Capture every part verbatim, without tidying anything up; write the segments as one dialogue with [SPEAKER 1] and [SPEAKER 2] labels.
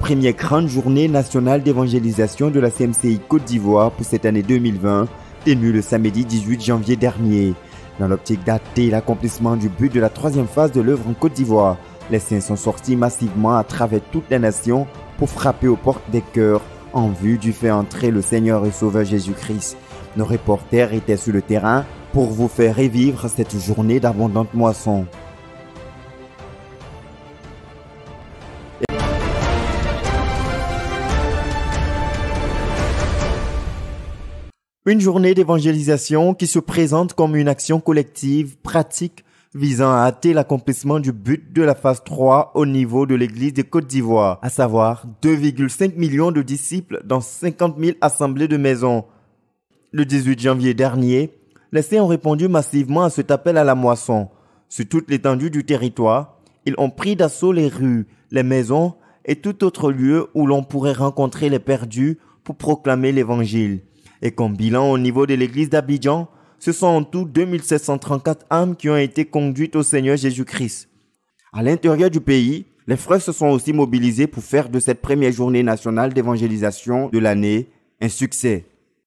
[SPEAKER 1] première grande journée nationale d'évangélisation de la C M C I Côte d'Ivoire pour cette année deux mille vingt, tenue le samedi dix-huit janvier dernier. Dans l'optique d'acter l'accomplissement du but de la troisième phase de l'œuvre en Côte d'Ivoire, les saints sont sortis massivement à travers toute la nation pour frapper aux portes des cœurs en vue du faire entrer le Seigneur et Sauveur Jésus-Christ. Nos reporters étaient sur le terrain pour vous faire revivre cette journée d'abondante moisson. Une journée d'évangélisation qui se présente comme une action collective, pratique, visant à hâter l'accomplissement du but de la phase trois au niveau de l'Église de Côte d'Ivoire, à savoir deux virgule cinq millions de disciples dans cinquante mille assemblées de maisons. Le dix-huit janvier dernier, les saints ont répondu massivement à cet appel à la moisson. Sur toute l'étendue du territoire, ils ont pris d'assaut les rues, les maisons et tout autre lieu où l'on pourrait rencontrer les perdus pour proclamer l'Évangile. Et comme bilan au niveau de l'église d'Abidjan, ce sont en tout deux mille sept cent trente-quatre âmes qui ont été conduites au Seigneur Jésus-Christ. À l'intérieur du pays, les frères se sont aussi mobilisés pour faire de cette première journée nationale d'évangélisation de l'année un succès.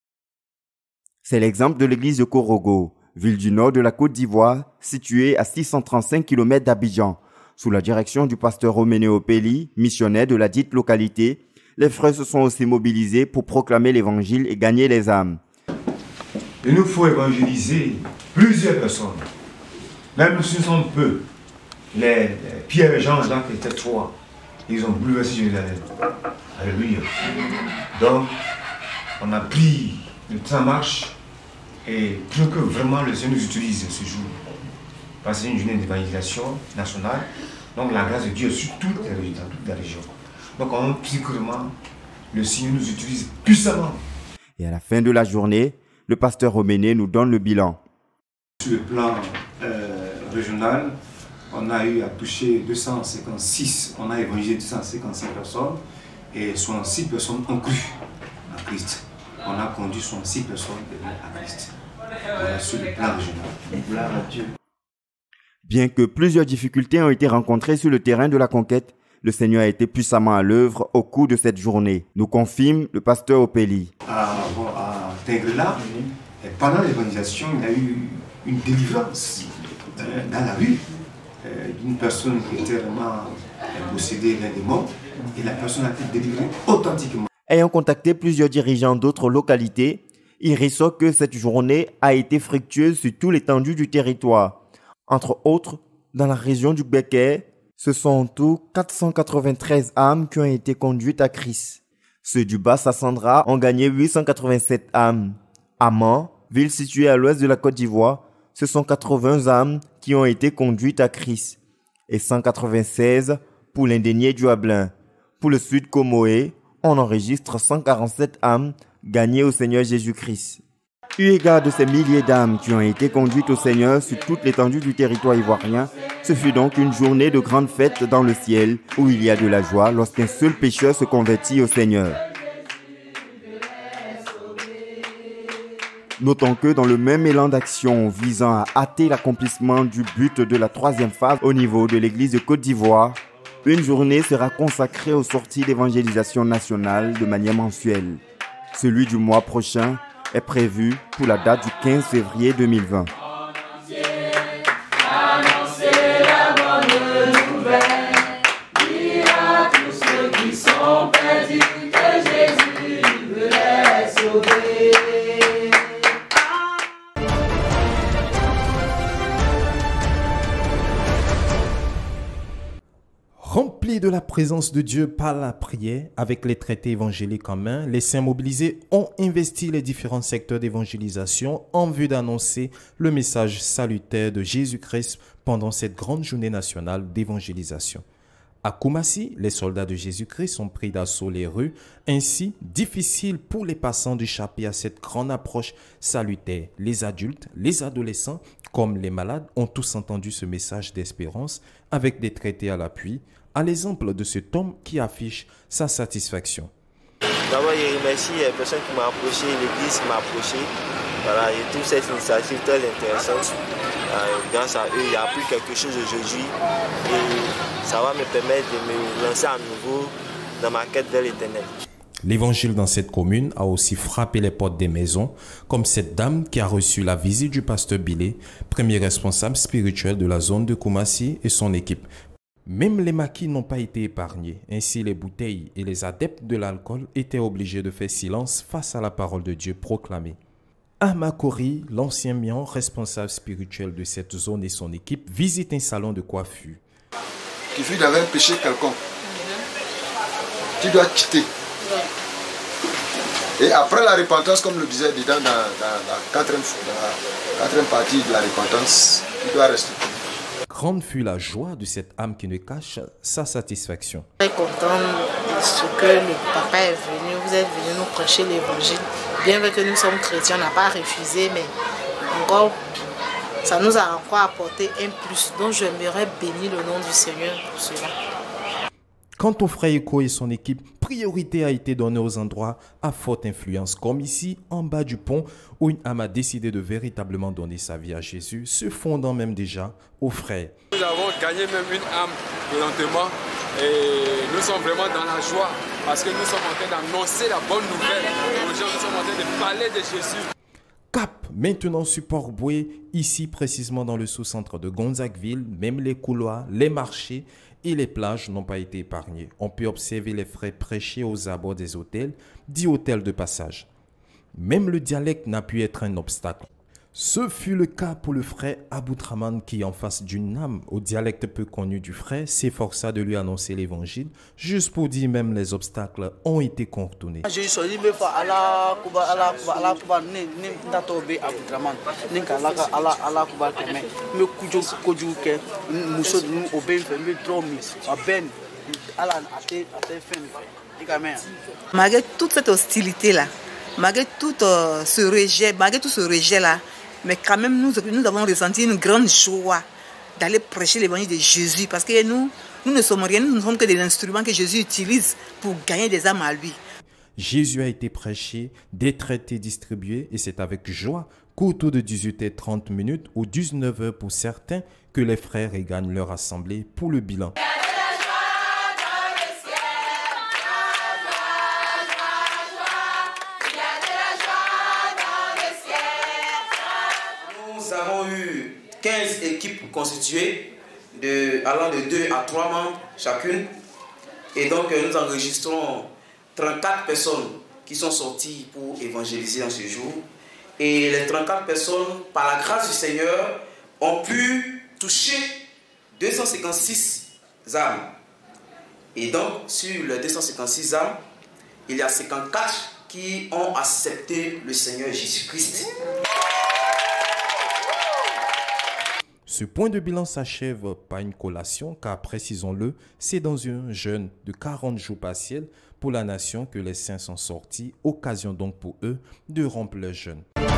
[SPEAKER 1] C'est l'exemple de l'église de Korogo, ville du nord de la Côte d'Ivoire, située à six cent trente-cinq kilomètres d'Abidjan. Sous la direction du pasteur Roméné Opeli, missionnaire de la dite localité, les frères se sont aussi mobilisés pour proclamer l'évangile et gagner les âmes.
[SPEAKER 2] Il nous faut évangéliser plusieurs personnes. Même si nous sommes peu. Les, les Pierre, Jean, Jacques étaient trois. Ils ont bouleversé Jérusalem. Alléluia. Donc, on a pris le temps marche et pour que vraiment le Seigneur nous utilise ce jour. Parce que c'est une journée d'évangélisation nationale. Donc la grâce de Dieu sur toutes les régions, dans toutes les régions. Donc, on prie que le Seigneur nous utilise puissamment.
[SPEAKER 1] Et à la fin de la journée, le pasteur Roméné nous donne le bilan.
[SPEAKER 3] Sur le plan euh, régional, on a eu à toucher deux cent cinquante-six, on a évangélisé deux cent cinquante-six personnes et soixante-six personnes ont cru à Christ. On a conduit soixante-six personnes à Christ. Voilà, sur le plan régional. Gloire à Dieu.
[SPEAKER 1] Bien que plusieurs difficultés ont été rencontrées sur le terrain de la conquête, le Seigneur a été puissamment à l'œuvre au cours de cette journée, nous confirme le pasteur Opeli.
[SPEAKER 3] À, bon, à Tingrela, pendant l'évangélisation, il y a eu une délivrance euh, dans la rue euh, d'une personne qui était vraiment possédée d'un démon et la personne a été délivrée authentiquement.
[SPEAKER 1] Ayant contacté plusieurs dirigeants d'autres localités, il ressort que cette journée a été fructueuse sur tout l'étendue du territoire. Entre autres, dans la région du Béquet, ce sont en tout quatre cent quatre-vingt-treize âmes qui ont été conduites à Christ. Ceux du Bas-Sassandra ont gagné huit cent quatre-vingt-sept âmes. À Mans, ville située à l'ouest de la Côte d'Ivoire, ce sont quatre-vingts âmes qui ont été conduites à Christ et cent quatre-vingt-seize pour l'Indénié du Hablin. Pour le sud Comoé, on enregistre cent quarante-sept âmes gagnées au Seigneur Jésus-Christ. Eu égard de ces milliers d'âmes qui ont été conduites au Seigneur sur toute l'étendue du territoire ivoirien, ce fut donc une journée de grande fête dans le ciel où il y a de la joie lorsqu'un seul pécheur se convertit au Seigneur. Notons que dans le même élan d'action visant à hâter l'accomplissement du but de la troisième phase au niveau de l'église de Côte d'Ivoire, une journée sera consacrée aux sorties d'évangélisation nationale de manière mensuelle. Celui du mois prochain est prévu pour la date du quinze février deux mille vingt.
[SPEAKER 4] Remplis de la présence de Dieu par la prière, avec les traités évangéliques en main, les saints mobilisés ont investi les différents secteurs d'évangélisation en vue d'annoncer le message salutaire de Jésus-Christ pendant cette grande journée nationale d'évangélisation. À Koumassi, les soldats de Jésus-Christ ont pris d'assaut les rues. Ainsi, difficile pour les passants d'échapper à cette grande approche salutaire. Les adultes, les adolescents, comme les malades, ont tous entendu ce message d'espérance avec des traités à l'appui, à l'exemple de cet homme qui affiche sa satisfaction.
[SPEAKER 5] D'abord, je remercie les personnes qui m'ont approché, l'église qui m'a approché. Voilà, je trouve cette initiative très intéressante. Euh, grâce à eux, j'ai appris quelque chose aujourd'hui et ça va me permettre de me lancer à nouveau dans ma quête vers l'éternel.
[SPEAKER 4] L'évangile dans cette commune a aussi frappé les portes des maisons, comme cette dame qui a reçu la visite du pasteur Bilé, premier responsable spirituel de la zone de Koumassi et son équipe. Même les maquis n'ont pas été épargnés. Ainsi, les bouteilles et les adeptes de l'alcool étaient obligés de faire silence face à la parole de Dieu proclamée. Amakori, l'ancien mian responsable spirituel de cette zone et son équipe, visite un salon de coiffure.
[SPEAKER 6] Qui vit dans un péché quelconque, tu dois quitter. Et après la repentance, comme le disait dedans dans, dans, dans, la quatrième, dans la quatrième partie de la repentance, tu dois rester.
[SPEAKER 4] Grande fut la joie de cette âme qui ne cache sa satisfaction.
[SPEAKER 7] Je suis content de ce que le papa est venu, vous êtes venu nous prêcher l'évangile. Bien que nous sommes chrétiens, on n'a pas refusé, mais encore, ça nous a encore apporté un plus. Donc j'aimerais bénir le nom du Seigneur pour cela.
[SPEAKER 4] Quant au frère Eko et son équipe, priorité a été donnée aux endroits à forte influence, comme ici, en bas du pont, où une âme a décidé de véritablement donner sa vie à Jésus, se fondant même déjà aux frères.
[SPEAKER 8] Nous avons gagné même une âme présentement et nous sommes vraiment dans la joie parce que nous sommes en train d'annoncer la bonne nouvelle aux gens, nous sommes en train de parler de Jésus.
[SPEAKER 4] Cap, maintenant sur Port-Boué, ici précisément dans le sous-centre de Gonzagueville, même les couloirs, les marchés et les plages n'ont pas été épargnés. On peut observer les frères prêcher aux abords des hôtels, dits hôtels de passage. Même le dialecte n'a pu être un obstacle. Ce fut le cas pour le frère Aboutraman qui, en face d'une âme au dialecte peu connu du frère, s'efforça de lui annoncer l'évangile, juste pour dire même les obstacles ont été contournés.
[SPEAKER 7] Malgré toute cette hostilité-là, malgré tout euh, ce rejet, malgré tout ce rejet-là, mais quand même, nous, nous avons ressenti une grande joie d'aller prêcher l'évangile de Jésus. Parce que nous, nous ne sommes rien, nous ne sommes que des instruments que Jésus utilise pour gagner des âmes à lui.
[SPEAKER 4] Jésus a été prêché, des traités distribués, et c'est avec joie qu'autour de dix-huit heures trente ou dix-neuf heures pour certains, que les frères regagnent leur assemblée pour le bilan.
[SPEAKER 9] Nous avons eu quinze équipes constituées, de, allant de deux à trois membres chacune. Et donc nous enregistrons trente-quatre personnes qui sont sorties pour évangéliser dans ce jour. Et les trente-quatre personnes, par la grâce du Seigneur, ont pu toucher deux cent cinquante-six âmes. Et donc sur les deux cent cinquante-six âmes, il y a cinquante-quatre qui ont accepté le Seigneur Jésus-Christ.
[SPEAKER 4] Ce point de bilan s'achève par une collation, car précisons-le, c'est dans un jeûne de quarante jours partiels pour la nation que les saints sont sortis, occasion donc pour eux de rompre le jeûne.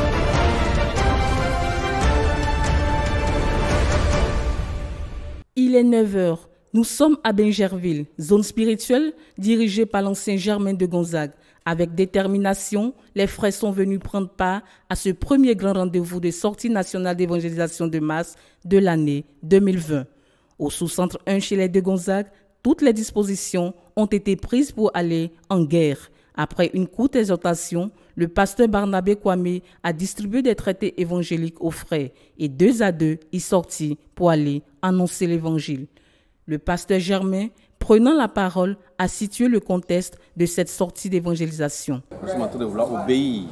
[SPEAKER 10] Il est neuf heures. Nous sommes à Bingerville, zone spirituelle dirigée par l'ancien Germain de Gonzague. Avec détermination, les frères sont venus prendre part à ce premier grand rendez-vous de sortie nationale d'évangélisation de masse de l'année deux mille vingt. Au sous-centre un chez les de Gonzague, toutes les dispositions ont été prises pour aller en guerre. Après une courte exhortation, le pasteur Barnabé Kwame a distribué des traités évangéliques aux frères et deux à deux y sortit pour aller annoncer l'évangile. Le pasteur Germain, prenant la parole, a situé le contexte de cette sortie d'évangélisation.
[SPEAKER 11] Nous sommes en train de vouloir obéir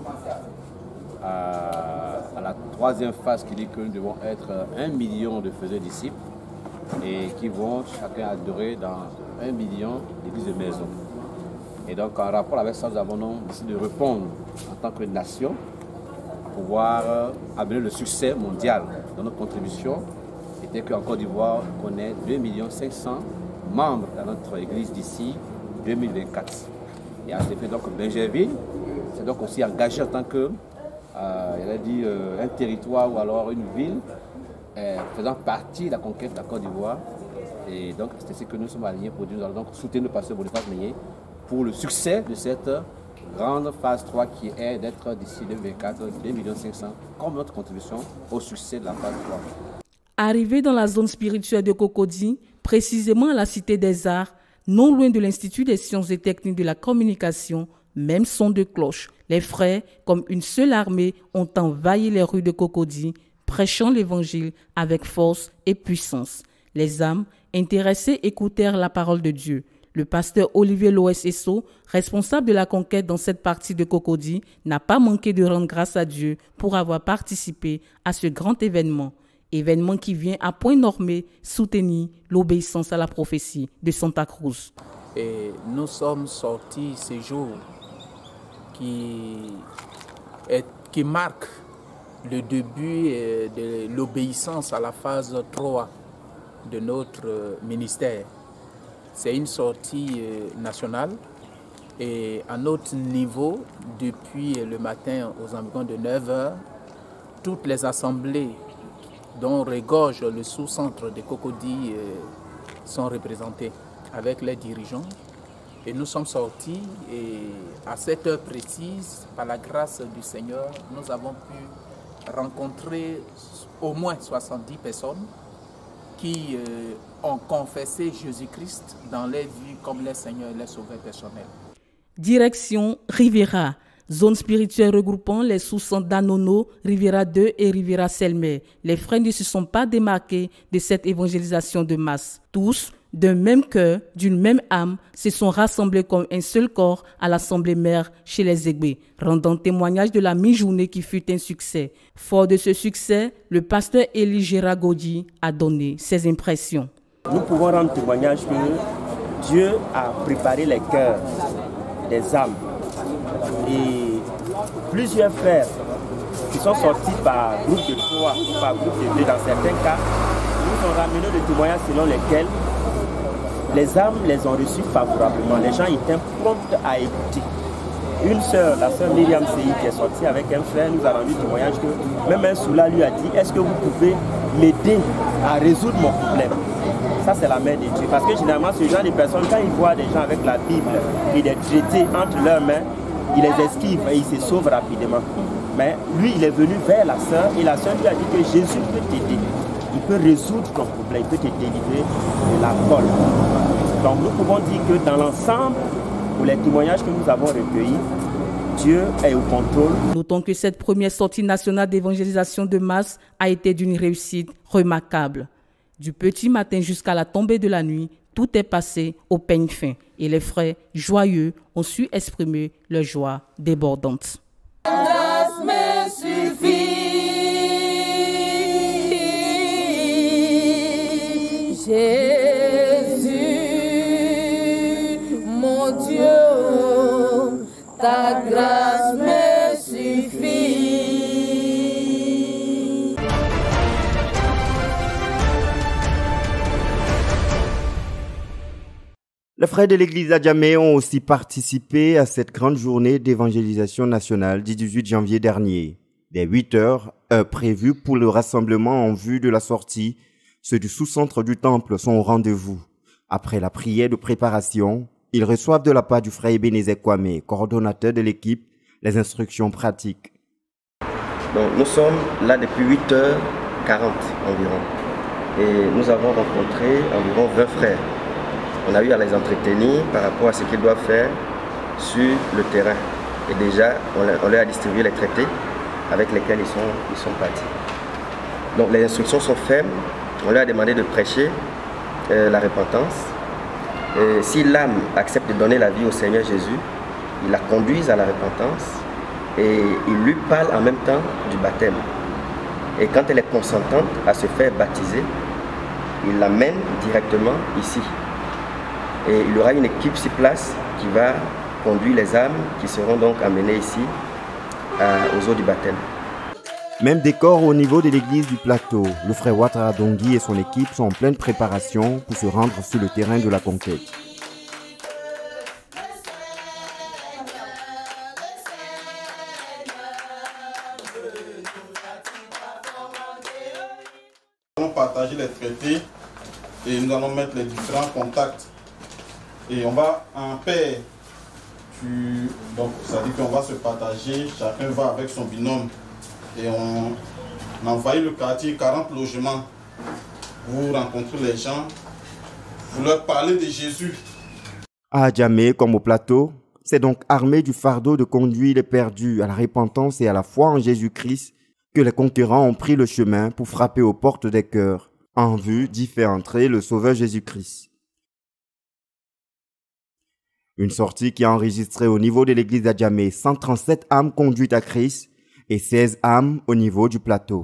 [SPEAKER 11] à, à la troisième phase qui dit que nous devons être un million de faiseurs disciples et qui vont chacun adorer dans un million d'églises de maison. Et donc en rapport avec ça, nous avons décidé de répondre en tant que nation pour pouvoir amener le succès mondial dans notre contribution. C'était qu'en Côte d'Ivoire, on connaît deux millions cinq cents membres dans notre église d'ici deux mille vingt-quatre. Et à ce fait, donc, Bingerville, c'est donc aussi engagé en tant que, euh, il a dit, euh, un territoire ou alors une ville euh, faisant partie de la conquête de la Côte d'Ivoire. Et donc, c'est ce que nous sommes alignés pour dire. Nous allons donc soutenir le pasteur Boniface Meunier pour le succès de cette grande phase trois qui est d'être d'ici deux mille vingt-quatre deux millions cinq cents comme notre contribution au succès de la phase trois.
[SPEAKER 10] Arrivé dans la zone spirituelle de Cocody, précisément à la Cité des Arts, non loin de l'Institut des sciences et techniques de la communication, même son de cloche. Les frères, comme une seule armée, ont envahi les rues de Cocody, prêchant l'évangile avec force et puissance. Les âmes intéressées écoutèrent la parole de Dieu. Le pasteur Olivier Loès Esso, responsable de la conquête dans cette partie de Cocody, n'a pas manqué de rendre grâce à Dieu pour avoir participé à ce grand événement. Événement qui vient à point nommé soutenir l'obéissance à la prophétie de Santa Cruz.
[SPEAKER 12] Et nous sommes sortis ce jour qui, est, qui marque le début de l'obéissance à la phase trois de notre ministère. C'est une sortie nationale et à notre niveau, depuis le matin aux environs de neuf heures, toutes les assemblées dont regorge le sous-centre de Cocody sont représentées avec les dirigeants. Et nous sommes sortis et à cette heure précise, par la grâce du Seigneur, nous avons pu rencontrer au moins soixante-dix personnes qui euh, ont confessé Jésus-Christ dans les vies comme les Seigneurs et les sauveurs personnels.
[SPEAKER 10] Direction Rivera, zone spirituelle regroupant les sous-centres d'Anono, Rivera deux et Rivera Selmer. Les frères ne se sont pas démarqués de cette évangélisation de masse. Tous, d'un même cœur, d'une même âme, se sont rassemblés comme un seul corps à l'assemblée mère chez les Égbé, rendant témoignage de la mi-journée qui fut un succès. Fort de ce succès, le pasteur Élie Géragodi a donné ses impressions.
[SPEAKER 13] Nous pouvons rendre témoignage que Dieu a préparé les cœurs des âmes. Et plusieurs frères qui sont sortis par groupe de trois ou par groupe de deux dans certains cas, nous ont ramené le témoignage selon lesquels les âmes les ont reçus favorablement. Les gens étaient prompts à écouter. Une sœur, la sœur Myriam Seyi, qui est sortie avec un frère, nous a rendu témoignage que même un soula lui a dit « Est-ce que vous pouvez m'aider à résoudre mon problème ?» Ça, c'est la main de Dieu. Parce que généralement, ce genre de personnes, quand ils voient des gens avec la Bible et des traités entre leurs mains, ils les esquivent et ils se sauvent rapidement. Mais lui, il est venu vers la sœur et la sœur lui a dit que Jésus peut t'aider. Il peut résoudre ton problème, il peut te délivrer de la colle. Donc nous pouvons dire que dans l'ensemble, pour les témoignages que nous avons recueillis, Dieu est au contrôle.
[SPEAKER 10] Notons que cette première sortie nationale d'évangélisation de masse a été d'une réussite remarquable. Du petit matin jusqu'à la tombée de la nuit, tout est passé au peigne fin et les frères joyeux ont su exprimer leur joie débordante.
[SPEAKER 14] Grâce me suffit, Jésus, mon Dieu, ta grâce me suffit.
[SPEAKER 1] Les frères de l'église Adjamé ont aussi participé à cette grande journée d'évangélisation nationale du dix-huit janvier dernier. Dès huit heures, heure prévue pour le rassemblement en vue de la sortie, ceux du sous-centre du temple sont au rendez-vous. Après la prière de préparation, ils reçoivent de la part du frère Ebenezer Kwame, coordonnateur de l'équipe, les instructions pratiques.
[SPEAKER 15] Donc, nous sommes là depuis huit heures quarante environ et nous avons rencontré environ vingt frères. On a eu à les entretenir par rapport à ce qu'ils doivent faire sur le terrain. Et déjà, on leur a distribué les traités avec lesquels ils sont, ils sont partis. Donc les instructions sont fermes. On leur a demandé de prêcher euh, la repentance. Et si l'âme accepte de donner la vie au Seigneur Jésus, ils la conduisent à la repentance et ils lui parlent en même temps du baptême. Et quand elle est consentante à se faire baptiser, ils l'amènent directement ici. Et il y aura une équipe sur place qui va conduire les âmes qui seront donc amenées ici à, aux eaux du baptême.
[SPEAKER 1] Même décor au niveau de l'église du plateau. Le frère Ouattara Dongui et son équipe sont en pleine préparation pour se rendre sur le terrain de la conquête.
[SPEAKER 16] Nous allons partager les traités et nous allons mettre les différents contacts. Et on va en paix, tu, donc ça dit qu'on va se partager, chacun va avec son binôme et on, on envahit le quartier, quarante logements, vous rencontrez les gens, vous leur parlez de Jésus,
[SPEAKER 1] À Adjamé comme au plateau, c'est donc armé du fardeau de conduire les perdus à la repentance et à la foi en Jésus-Christ que les conquérants ont pris le chemin pour frapper aux portes des cœurs, en vue d'y faire entrer le Sauveur Jésus-Christ. Une sortie qui a enregistré au niveau de l'église d'Adjamé cent trente-sept âmes conduites à Christ et seize âmes au niveau du plateau.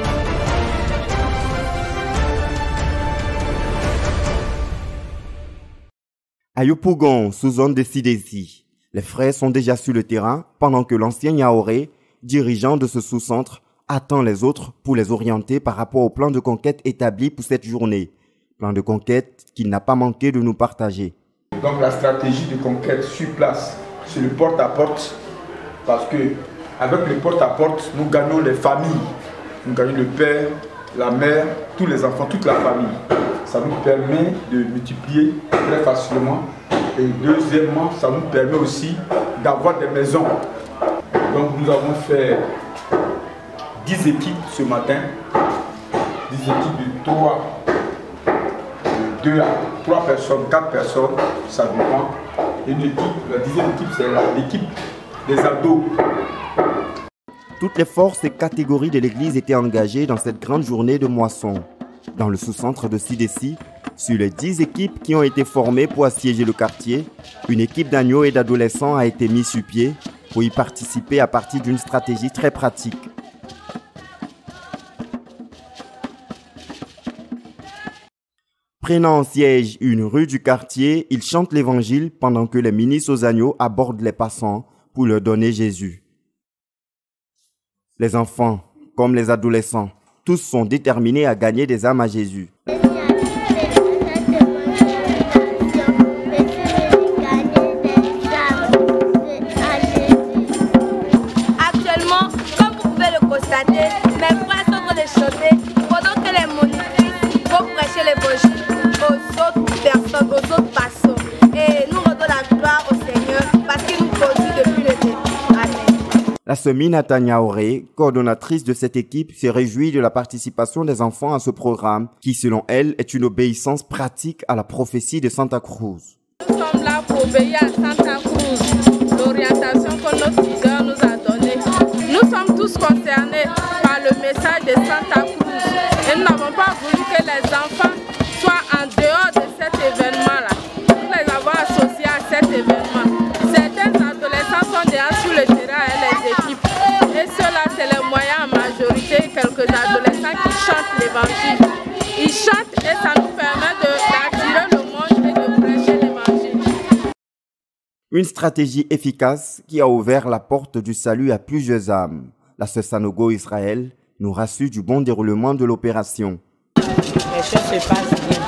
[SPEAKER 1] À Yopougon, sous zone de Sidesi, les frères sont déjà sur le terrain pendant que l'ancien Yaoré, dirigeant de ce sous-centre, attend les autres pour les orienter par rapport au plan de conquête établi pour cette journée. Plan de conquête qu'il n'a pas manqué de nous partager.
[SPEAKER 17] Donc la stratégie de conquête sur place, c'est le porte-à-porte, parce que avec le porte-à-porte, nous gagnons les familles. Nous gagnons le père, la mère, tous les enfants, toute la famille. Ça nous permet de multiplier très facilement. Et deuxièmement, ça nous permet aussi d'avoir des maisons. Donc nous avons fait dix équipes ce matin, dix équipes de trois, de deux à trois personnes, quatre personnes, ça dépend. Une équipe, la dixième équipe, c'est l'équipe des ados.
[SPEAKER 1] Toutes les forces et catégories de l'église étaient engagées dans cette grande journée de moisson. Dans le sous-centre de Sidesi, sur les dix équipes qui ont été formées pour assiéger le quartier, une équipe d'agneaux et d'adolescents a été mise sur pied pour y participer à partir d'une stratégie très pratique. Prenant en siège une rue du quartier, ils chantent l'évangile pendant que les ministres aux agneaux abordent les passants pour leur donner Jésus. Les enfants, comme les adolescents, tous sont déterminés à gagner des âmes à Jésus.
[SPEAKER 18] Actuellement, comme vous pouvez le constater, mes frères sont en train de chanter pendant que les monitrices vont prêcher l'évangile aux autres personnes, aux autres passants. Et nous rendons la gloire au Seigneur parce qu'il nous conduit depuis le début. Amen.
[SPEAKER 1] La sœur Minata Nyaoré, coordonnatrice de cette équipe, se réjouit de la participation des enfants à ce programme qui, selon elle, est une obéissance pratique à la prophétie de Santa Cruz.
[SPEAKER 19] Nous sommes là pour obéir à Santa Cruz, l'orientation que notre leader nous a donnée. Nous sommes tous concernés par le message de Santa Cruz et nous n'avons pas voulu que les enfants soient en dehors de cet événement-là. Nous les avons associés à cet événement. Certains adolescents sont déjà sur le terrain et les équipes. Et ceux-là, c'est les moyens en majorité, quelques adolescents qui chantent l'évangile. Ils chantent et ça nous permet d'attirer le monde et de prêcher l'évangile.
[SPEAKER 1] Une stratégie efficace qui a ouvert la porte du salut à plusieurs âmes. La sœur Sanogo Israël nous rassure du bon déroulement de l'opération.
[SPEAKER 20] Les choses se passent bien.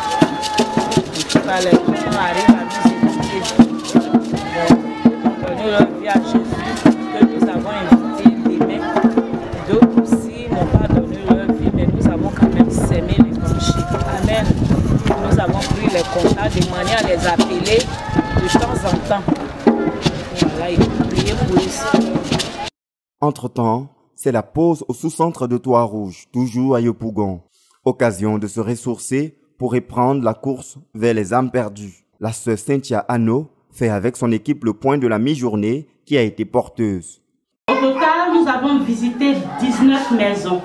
[SPEAKER 20] Les gens arrivent à nous éduquer. Donner leur vie à Jésus, que nous avons invité demain. D'autres aussi n'ont pas donné leur vie, mais nous avons quand même sémé l'évangile. Amen. Nous avons pris les contacts de manière à les appeler de temps en temps. Voilà, il faut prier pour eux.
[SPEAKER 1] Entre-temps, c'est la pause au sous-centre de Trois-Rouges, toujours à Yopougon. Occasion de se ressourcer pour reprendre la course vers les âmes perdues. La sœur Cynthia Anno fait avec son équipe le point de la mi-journée qui a été porteuse.
[SPEAKER 21] Au total, nous avons visité dix-neuf maisons.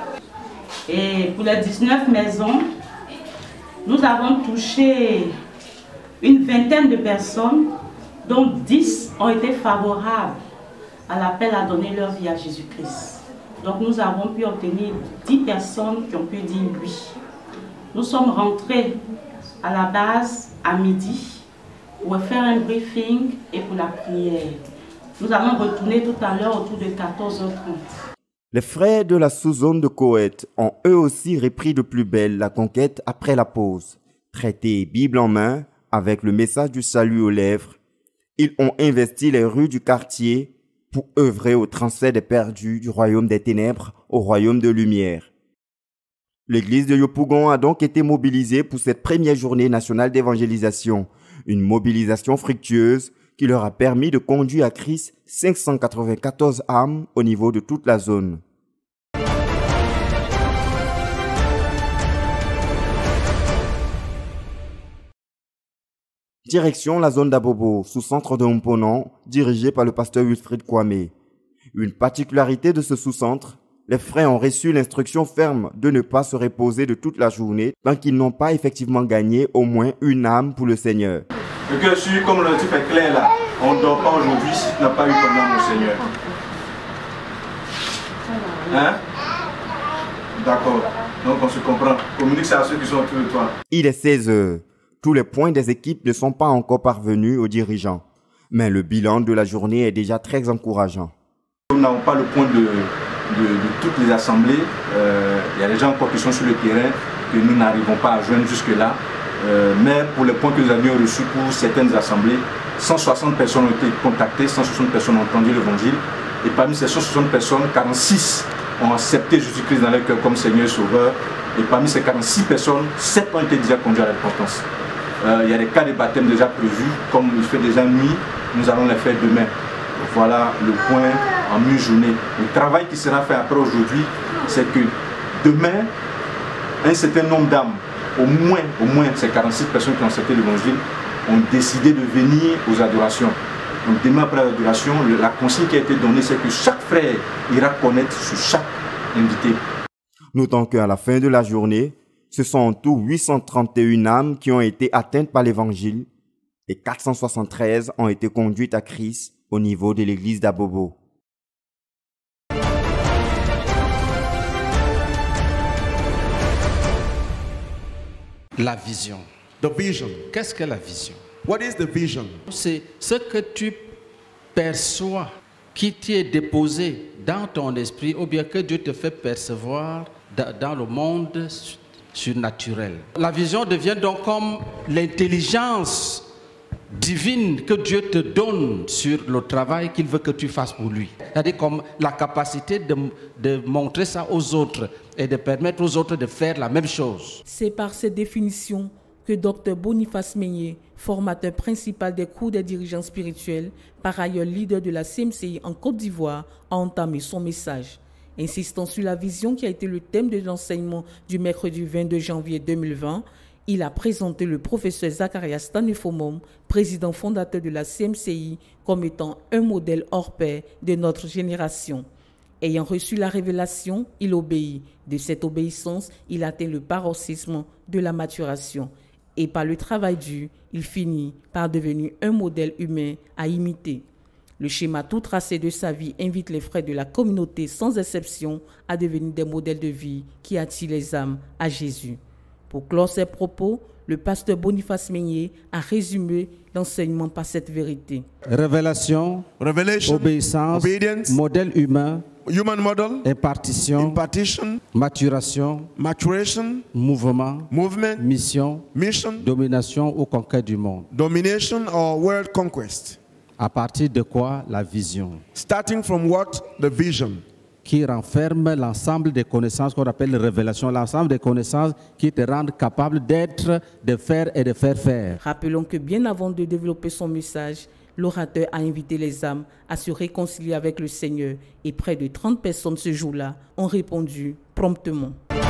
[SPEAKER 21] Et pour les dix-neuf maisons, nous avons touché une vingtaine de personnes, dont dix ont été favorables à l'appel à donner leur vie à Jésus-Christ. Donc nous avons pu obtenir dix personnes qui ont pu dire oui. Nous sommes rentrés à la base à midi pour faire un briefing et pour la prière. Nous allons retourner tout à l'heure autour de quatorze heures trente.
[SPEAKER 1] Les frères de la sous-zone de Koweït ont eux aussi repris de plus belle la conquête après la pause. Traités Bible en main, avec le message du salut aux lèvres, ils ont investi les rues du quartier pour œuvrer au transfert des perdus du royaume des ténèbres au royaume de lumière. L'église de Yopougon a donc été mobilisée pour cette première journée nationale d'évangélisation, une mobilisation fructueuse qui leur a permis de conduire à Christ cinq cent quatre-vingt-quatorze âmes au niveau de toute la zone. Direction la zone d'Abobo, sous-centre de Mponon, dirigé par le pasteur Wilfried Kwame. Une particularité de ce sous-centre, les frères ont reçu l'instruction ferme de ne pas se reposer de toute la journée tant qu'ils n'ont pas effectivement gagné au moins une âme pour le Seigneur.
[SPEAKER 16] Le cœur sûr, comme le type est clair là, on ne dort pas aujourd'hui si tu n'as pas eu comme âme au Seigneur. Hein? D'accord. Donc on se comprend. Communique ça à ceux qui sont autour de toi.
[SPEAKER 1] Il est seize heures. Tous les points des équipes ne sont pas encore parvenus aux dirigeants. Mais le bilan de la journée est déjà très encourageant.
[SPEAKER 16] Nous n'avons pas le point de, de, de toutes les assemblées. Euh, il y a des gens encore qui sont sur le terrain que nous n'arrivons pas à joindre jusque-là. Euh, mais pour les points que nous avions reçus pour certaines assemblées, cent soixante personnes ont été contactées, cent soixante personnes ont entendu l'évangile. Et parmi ces cent soixante personnes, quarante-six ont accepté Jésus-Christ dans leur cœur comme Seigneur et Sauveur. Et parmi ces quarante-six personnes, sept ont été déjà conduits à la repentance. Euh, il y a des cas de baptême déjà prévus. Comme il fait déjà nuit, nous allons les faire demain. Voilà le point en mi-journée. Le travail qui sera fait après aujourd'hui, c'est que demain, un certain nombre d'âmes, au moins, au moins ces quarante-six personnes qui ont accepté l'évangile, ont décidé de venir aux adorations. Donc demain après l'adoration, la consigne qui a été donnée, c'est que chaque frère ira connaître sur chaque invité.
[SPEAKER 1] Notons qu'à la fin de la journée, ce sont en tout huit cent trente et une âmes qui ont été atteintes par l'évangile et quatre cent soixante-treize ont été conduites à Christ au niveau de l'église d'Abobo.
[SPEAKER 2] La vision.
[SPEAKER 22] The vision.
[SPEAKER 2] Qu'est-ce que la vision?
[SPEAKER 22] What is the vision?
[SPEAKER 2] C'est ce que tu perçois qui t'y est déposé dans ton esprit ou bien que Dieu te fait percevoir dans le monde surnaturel. La vision devient donc comme l'intelligence divine que Dieu te donne sur le travail qu'il veut que tu fasses pour lui. C'est-à-dire comme la capacité de, de montrer ça aux autres et de permettre aux autres de faire la même chose.
[SPEAKER 10] C'est par cette définition que Docteur Boniface Meigné, formateur principal des cours des dirigeants spirituels, par ailleurs leader de la C M C I en Côte d'Ivoire, a entamé son message. Insistant sur la vision qui a été le thème de l'enseignement du mercredi vingt-deux janvier deux mille vingt, il a présenté le professeur Zacharias Stanefomom, président fondateur de la C M C I, comme étant un modèle hors pair de notre génération. Ayant reçu la révélation, il obéit. De cette obéissance, il atteint le paroxysme de la maturation. Et par le travail dur, il finit par devenir un modèle humain à imiter. Le schéma tout tracé de sa vie invite les frères de la communauté sans exception à devenir des modèles de vie qui attirent les âmes à Jésus. Pour clore ses propos, le pasteur Boniface Meigné a résumé l'enseignement par cette vérité.
[SPEAKER 2] Révélation,
[SPEAKER 22] Revelation,
[SPEAKER 2] obéissance,
[SPEAKER 22] obedience,
[SPEAKER 2] modèle humain,
[SPEAKER 22] human model,
[SPEAKER 2] impartition,
[SPEAKER 22] impartition,
[SPEAKER 2] maturation,
[SPEAKER 22] maturation,
[SPEAKER 2] mouvement,
[SPEAKER 22] movement,
[SPEAKER 2] mission,
[SPEAKER 22] mission,
[SPEAKER 2] domination ou conquête du monde.
[SPEAKER 22] domination or world conquest.
[SPEAKER 2] À partir de quoi? La vision.
[SPEAKER 22] Starting from what? The vision.
[SPEAKER 2] Qui renferme l'ensemble des connaissances qu'on appelle les révélations, l'ensemble des connaissances qui te rendent capable d'être, de faire et de faire faire.
[SPEAKER 10] Rappelons que bien avant de développer son message, l'orateur a invité les âmes à se réconcilier avec le Seigneur et près de trente personnes ce jour-là ont répondu promptement.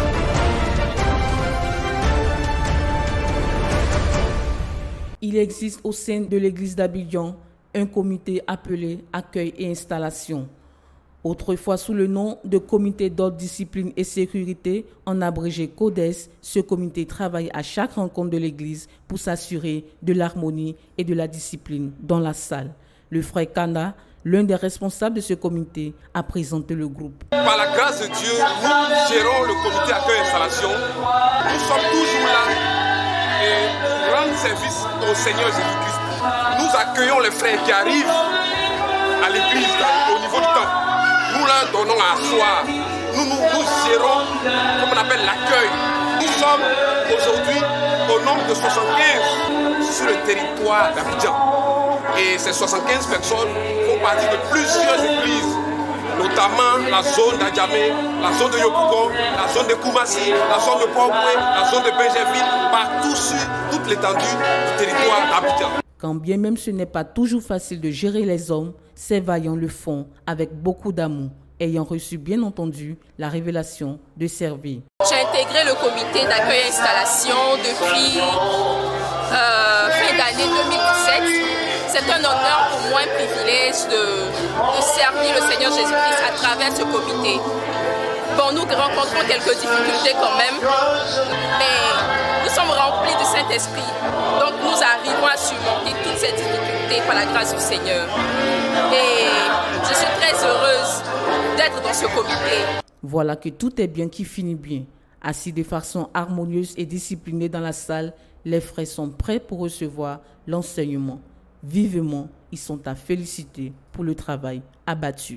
[SPEAKER 10] Il existe au sein de l'église d'Abidjan un comité appelé Accueil et Installation. Autrefois sous le nom de Comité d'ordre, discipline et sécurité, en abrégé CODES, ce comité travaille à chaque rencontre de l'Église pour s'assurer de l'harmonie et de la discipline dans la salle. Le frère Kana, l'un des responsables de ce comité, a présenté le groupe.
[SPEAKER 8] Par la grâce de Dieu, nous gérons le comité Accueil et Installation. Nous sommes toujours là et pour rendre service au Seigneur Jésus-Christ. Nous accueillons les frères qui arrivent à l'église au niveau du temple. Nous leur donnons à asseoir. Nous, nous, nous gérons, comme on appelle, l'accueil. Nous sommes aujourd'hui au nombre de soixante-quinze sur le territoire d'Abidjan. Et ces soixante-quinze personnes font partie de plusieurs églises, notamment la zone d'Adjamé, la zone de Yopougon, la zone de Koumassi, la zone de Port-Boué, la zone de Benjerville, partout sur toute l'étendue du territoire d'Abidjan.
[SPEAKER 10] Quand bien même ce n'est pas toujours facile de gérer les hommes, ces vaillants le font avec beaucoup d'amour, ayant reçu bien entendu la révélation de servir.
[SPEAKER 23] J'ai intégré le comité d'accueil et installation depuis euh, fin d'année
[SPEAKER 3] l'année deux mille dix-sept. C'est un honneur pour moi, un privilège de, de servir le Seigneur Jésus-Christ à travers ce comité. Bon, nous rencontrons quelques difficultés quand même, mais nous sommes remplis du Saint-Esprit. Donc nous arrivons à surmonter toutes ces difficultés par la grâce du Seigneur. Et je suis très heureuse d'être dans ce comité.
[SPEAKER 10] Voilà que tout est bien qui finit bien. Assis de façon harmonieuse et disciplinée dans la salle, les frères sont prêts pour recevoir l'enseignement. Vivement, ils sont à féliciter pour le travail abattu.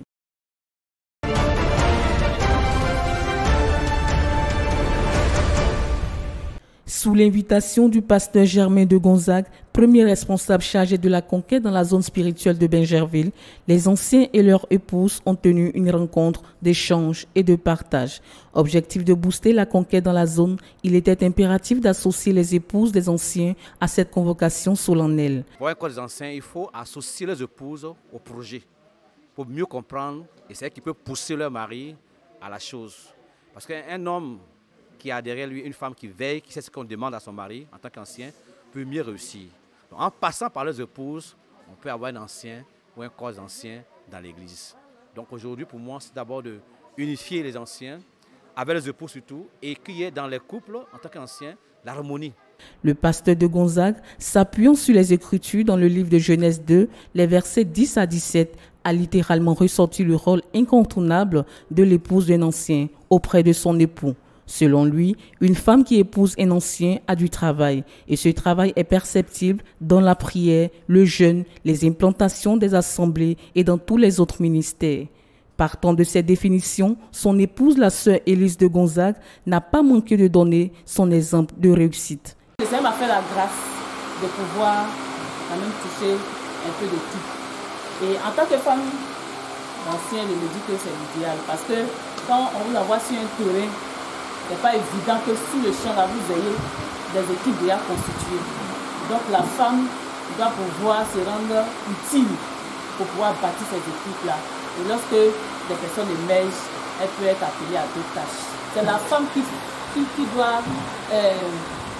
[SPEAKER 10] Sous l'invitation du pasteur Germain de Gonzague, premier responsable chargé de la conquête dans la zone spirituelle de Bingerville, les anciens et leurs épouses ont tenu une rencontre d'échange et de partage. Objectif de booster la conquête dans la zone, il était impératif d'associer les épouses des anciens à cette convocation solennelle.
[SPEAKER 11] Pour un corps des anciens, il faut associer les épouses au projet pour mieux comprendre et c'est ce qui peut pousser leur mari à la chose. Parce qu'un homme qui a derrière lui une femme qui veille, qui sait ce qu'on demande à son mari en tant qu'ancien, peut mieux réussir. Donc, en passant par les épouses, on peut avoir un ancien ou un corps ancien dans l'église. Donc aujourd'hui, pour moi, c'est d'abord de unifier les anciens, avec les épouses surtout, et qu'il y ait dans les couples, en tant qu'anciens, l'harmonie.
[SPEAKER 10] Le pasteur de Gonzague, s'appuyant sur les Écritures dans le livre de Genèse deux, les versets dix à dix-sept, a littéralement ressorti le rôle incontournable de l'épouse d'un ancien auprès de son époux. Selon lui, une femme qui épouse un ancien a du travail et ce travail est perceptible dans la prière, le jeûne, les implantations des assemblées et dans tous les autres ministères. Partant de ces définitions, son épouse, la sœur Élise de Gonzague, n'a pas manqué de donner son exemple de réussite.
[SPEAKER 21] Le Seigneur m'a fait la grâce de pouvoir quand même toucher un peu de tout. Et en tant que femme ancienne, je me dis que c'est l'idéal parce que quand on vous envoie sur un terrain, ce n'est pas évident que sur le champ, là, vous ayez des équipes déjà constituées. Donc la femme doit pouvoir se rendre utile pour pouvoir bâtir ces équipes-là. Et lorsque des personnes émergent, elle peut être appelée à d'autres tâches. C'est la femme qui, qui, qui doit euh,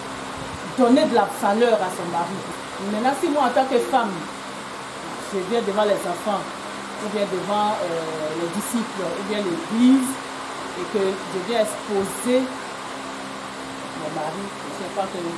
[SPEAKER 21] donner de la valeur à son mari. Maintenant, si moi, en tant que femme, je viens devant les enfants, ou bien devant euh, les disciples, ou bien l'église, et que je viens exposer mon mari, je ne suis pas en train de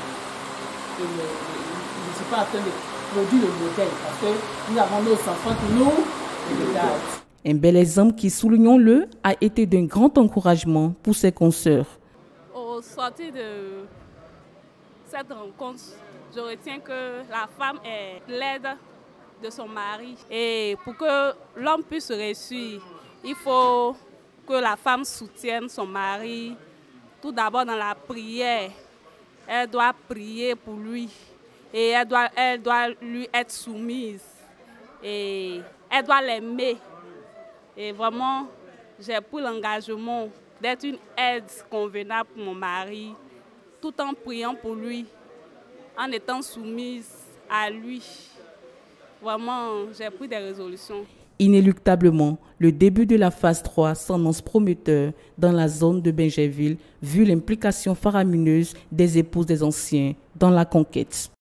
[SPEAKER 21] me je ne suis pas en train de produire le modèle parce que nous avons nos enfants qui nous regardent.
[SPEAKER 10] Un bel exemple qui, soulignons-le, a été d'un grand encouragement pour ses consoeurs.
[SPEAKER 19] Au sortir de cette rencontre, je retiens que la femme est l'aide de son mari. Et pour que l'homme puisse réussir, il faut que la femme soutienne son mari, tout d'abord dans la prière. Elle doit prier pour lui et elle doit, elle doit lui être soumise et elle doit l'aimer. Et vraiment, j'ai pris l'engagement d'être une aide convenable pour mon mari, tout en priant pour lui, en étant soumise à lui. Vraiment, j'ai pris des résolutions.
[SPEAKER 10] Inéluctablement, le début de la phase trois s'annonce prometteur dans la zone de Bingerville, vu l'implication faramineuse des épouses des anciens dans la conquête.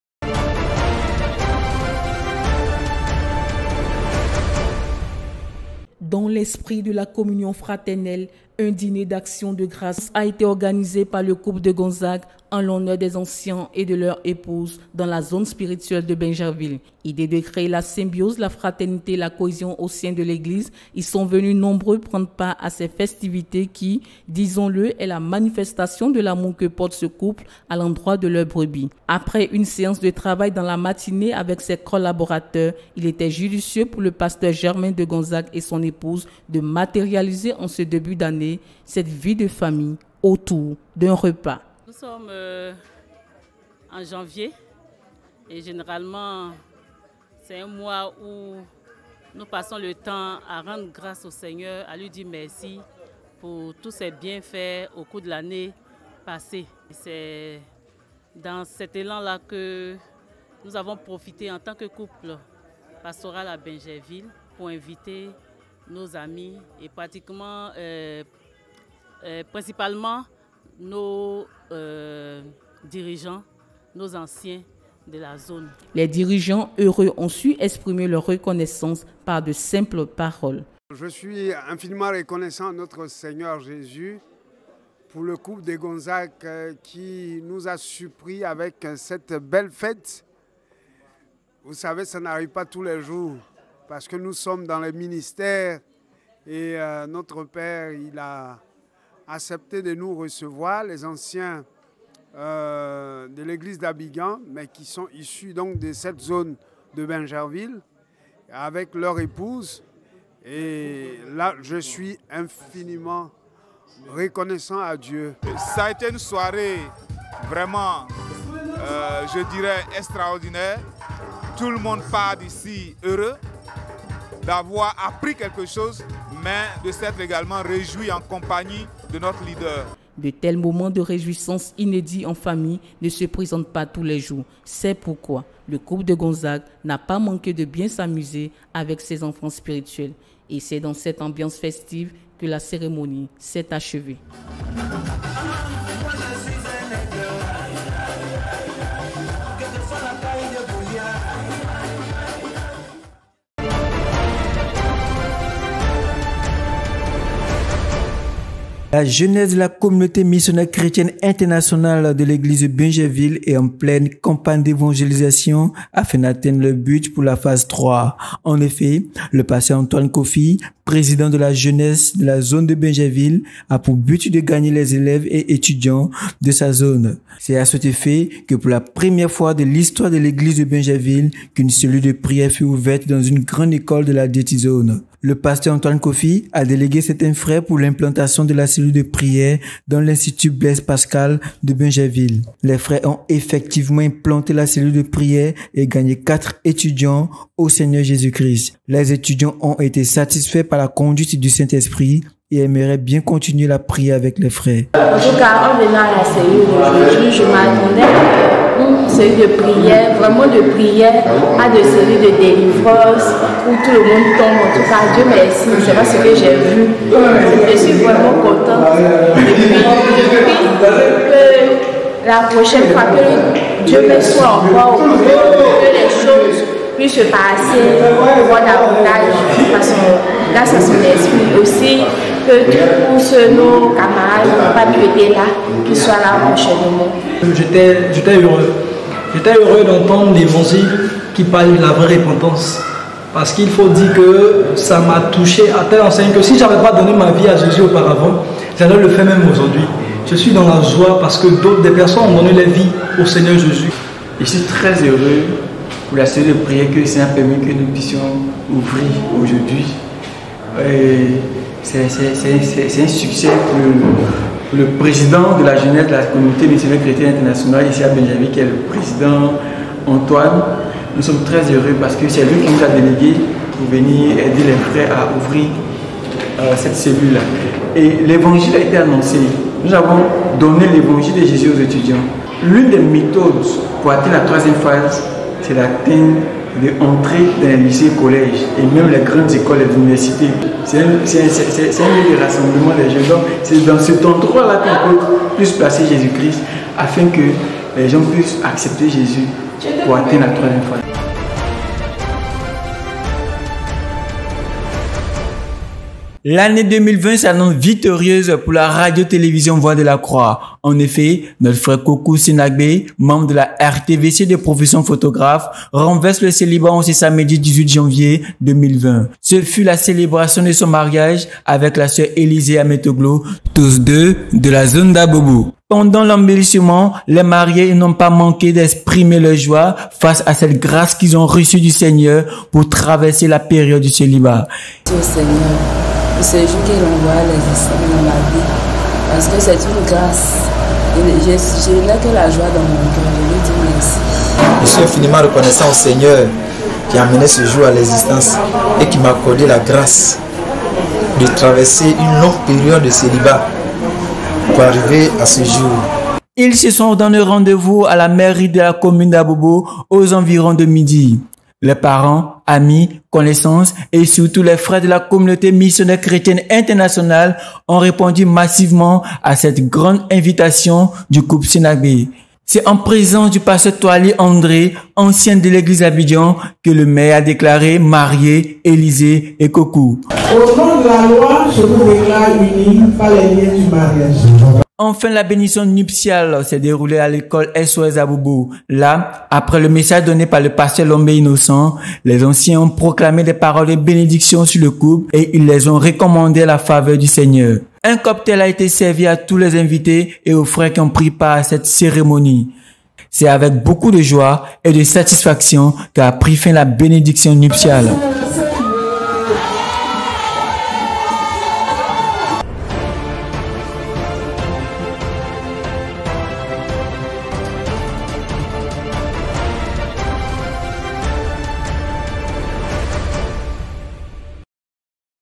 [SPEAKER 10] Dans l'esprit de la communion fraternelle, un dîner d'action de grâce a été organisé par le couple de Gonzague en l'honneur des anciens et de leurs épouses dans la zone spirituelle de Bingerville. Idée de créer la symbiose, la fraternité et la cohésion au sein de l'Église, ils sont venus nombreux prendre part à ces festivités qui, disons-le, est la manifestation de l'amour que porte ce couple à l'endroit de leur brebis. Après une séance de travail dans la matinée avec ses collaborateurs, il était judicieux pour le pasteur Germain de Gonzague et son épouse de matérialiser en ce début d'année cette vie de famille autour d'un repas.
[SPEAKER 21] Nous sommes euh, en janvier et généralement c'est un mois où nous passons le temps à rendre grâce au Seigneur, à lui dire merci pour tous ses bienfaits au cours de l'année passée. C'est dans cet élan-là que nous avons profité en tant que couple pastoral à Bingerville pour inviter nos amis et pratiquement, euh, euh, principalement nos euh, dirigeants, nos anciens,
[SPEAKER 10] de la zone. Les dirigeants heureux ont su exprimer leur reconnaissance par de simples paroles.
[SPEAKER 5] Je suis infiniment reconnaissant à notre Seigneur Jésus pour le couple de Gonzague qui nous a surpris avec cette belle fête. Vous savez, ça n'arrive pas tous les jours parce que nous sommes dans le ministère et euh, notre Père, il a accepté de nous recevoir, les anciens euh, de l'église d'Abidjan, mais qui sont issus donc de cette zone de Bingerville, avec leur épouse. Et là, je suis infiniment reconnaissant à Dieu.
[SPEAKER 6] Ça a été une soirée vraiment, euh, je dirais, extraordinaire. Tout le monde part d'ici heureux d'avoir appris quelque chose, mais de s'être également réjoui en compagnie de notre leader.
[SPEAKER 10] De tels moments de réjouissance inédits en famille ne se présentent pas tous les jours. C'est pourquoi le couple de Gonzague n'a pas manqué de bien s'amuser avec ses enfants spirituels. Et c'est dans cette ambiance festive que la cérémonie s'est achevée.
[SPEAKER 23] La jeunesse de la communauté missionnaire chrétienne internationale de l'église de Bingerville est en pleine campagne d'évangélisation afin d'atteindre le but pour la phase trois. En effet, le pasteur Antoine Kofi, président de la jeunesse de la zone de Bingerville, a pour but de gagner les élèves et étudiants de sa zone. C'est à cet effet que pour la première fois de l'histoire de l'église de Bingerville, qu'une cellule de prière fut ouverte dans une grande école de la dite zone. Le pasteur Antoine Kofi a délégué certains frères pour l'implantation de la cellule de prière dans l'Institut Blaise Pascal de Bingerville. Les frères ont effectivement implanté la cellule de prière et gagné quatre étudiants au Seigneur Jésus-Christ. Les étudiants ont été satisfaits par la conduite du Saint-Esprit et aimeraient bien continuer la prière avec les frères.
[SPEAKER 18] En tout cas, en venant à la cellule aujourd'hui, je m'attendais à une cellule de prière, vraiment de prière, pas de cellule de délivrance où tout le monde tombe. En tout cas, Dieu merci, c'est pas ce que j'ai vu. Je suis vraiment contente. Depuis, depuis que la prochaine fois que Dieu me soit encore au courant, que les choses puissent se passer, voir davantage, parce que grâce à son esprit aussi, que tous nos camarades n'ont pas pu être là, qu'ils soient là prochainement.
[SPEAKER 24] J'étais heureux. J'étais heureux d'entendre l'évangile qui parle de la vraie repentance. Parce qu'il faut dire que ça m'a touché à tel enseigne que si je n'avais pas donné ma vie à Jésus auparavant, j'allais le faire même aujourd'hui. Je suis dans la joie parce que d'autres des personnes ont donné leur vie au Seigneur Jésus.
[SPEAKER 25] Je suis très heureux pour la cellule de prière que c'est un permis que nous puissions ouvrir aujourd'hui. C'est un succès pour le, pour le président de la jeunesse de la communauté missionnaire chrétienne internationale ici à Bingerville, qui est le président Antoine. Nous sommes très heureux parce que c'est lui qui nous a délégué pour venir aider les frères à ouvrir euh, cette cellule-là. Et l'évangile a été annoncé. Nous avons donné l'évangile de Jésus aux étudiants. L'une des méthodes pour atteindre la troisième phase, c'est d'atteindre, d'entrer dans les lycées et collèges et même les grandes écoles et universités. C'est un, un lieu de rassemblement des jeunes. Donc c'est dans cet endroit-là qu'on peut plus placer Jésus-Christ afin que les gens puissent accepter Jésus pour atteindre la troisième phase.
[SPEAKER 23] L'année deux mille vingt s'annonce victorieuse pour la radio-télévision Voix de la Croix. En effet, notre frère Kokou Senagbe, membre de la R T V C de profession photographe, renverse le célibat ce samedi dix-huit janvier deux mille vingt. Ce fut la célébration de son mariage avec la sœur Élisée Ametoglo, tous deux de la zone d'Abobo. Pendant l'embellissement, les mariés n'ont pas manqué d'exprimer leur joie face à cette grâce qu'ils ont reçue du Seigneur pour traverser la période du célibat.
[SPEAKER 26] Merci au Seigneur pour ce jour qu'il envoie les esprits dans ma vie, parce que c'est une grâce. Je, je n'ai que la joie dans mon cœur, je lui dis merci.
[SPEAKER 27] Je suis infiniment reconnaissant au Seigneur qui a amené ce jour à l'existence et qui m'a accordé la grâce de traverser une longue période de célibat pour arriver à ce jour.
[SPEAKER 23] Ils se sont donné rendez-vous à la mairie de la commune d'Abobo aux environs de midi. Les parents, amis, connaissances et surtout les frères de la communauté missionnaire chrétienne internationale ont répondu massivement à cette grande invitation du couple Senagbe. C'est en présence du pasteur Toali André, ancien de l'église Abidjan, que le maire a déclaré marié Élisée et Kokou.
[SPEAKER 4] Au nom de la loi, je vous déclare unis par les liens du mariage.
[SPEAKER 23] Enfin, la bénédiction nuptiale s'est déroulée à l'école S O S à Boubou. Là, après le message donné par le pasteur Lombe Innocent, les anciens ont proclamé des paroles de bénédiction sur le couple et ils les ont recommandé à la faveur du Seigneur. Un cocktail a été servi à tous les invités et aux frères qui ont pris part à cette cérémonie. C'est avec beaucoup de joie et de satisfaction qu'a pris fin la bénédiction nuptiale.